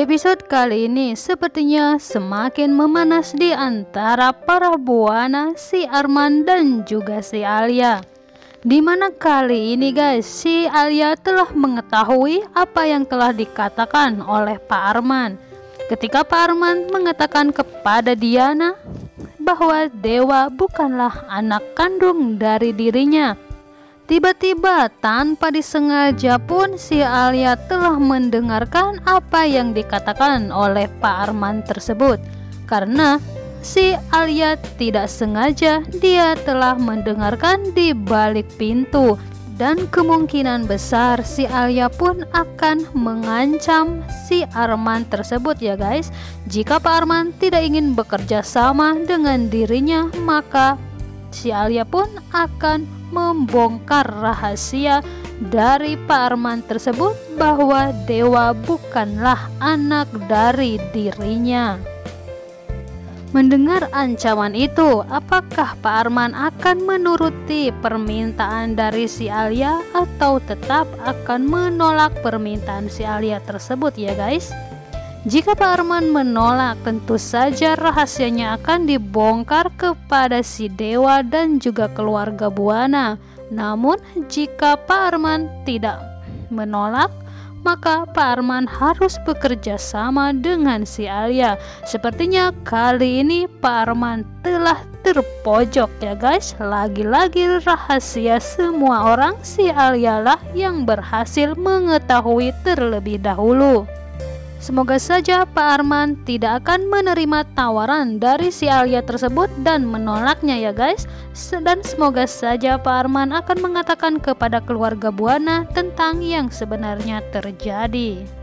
Di episode kali ini sepertinya semakin memanas di antara para buana si Arman dan juga si Alia. Dimana kali ini guys, si Alia telah mengetahui apa yang telah dikatakan oleh Pak Arman. Ketika Pak Arman mengatakan kepada Diana bahwa Dewa bukanlah anak kandung dari dirinya. Tiba-tiba tanpa disengaja pun si Alia telah mendengarkan apa yang dikatakan oleh Pak Arman tersebut. Karena si Alia tidak sengaja, dia telah mendengarkan di balik pintu. Dan kemungkinan besar si Alia pun akan mengancam si Arman tersebut ya guys. Jika Pak Arman tidak ingin bekerja sama dengan dirinya, maka si Alia pun akan membongkar rahasia dari Pak Arman tersebut bahwa Dewa bukanlah anak dari dirinya. Mendengar ancaman itu, apakah Pak Arman akan menuruti permintaan dari si Alia atau tetap akan menolak permintaan si Alia tersebut ya guys? Jika Pak Arman menolak, tentu saja rahasianya akan dibongkar kepada si Dewa dan juga keluarga Buana. Namun jika Pak Arman tidak menolak, maka Pak Arman harus bekerja sama dengan si Alia. Sepertinya kali ini Pak Arman telah terpojok ya guys. Lagi-lagi rahasia semua orang, si Alia lah yang berhasil mengetahui terlebih dahulu. Semoga saja Pak Arman tidak akan menerima tawaran dari si Alia tersebut dan menolaknya ya guys. Dan semoga saja Pak Arman akan mengatakan kepada keluarga Buana tentang yang sebenarnya terjadi.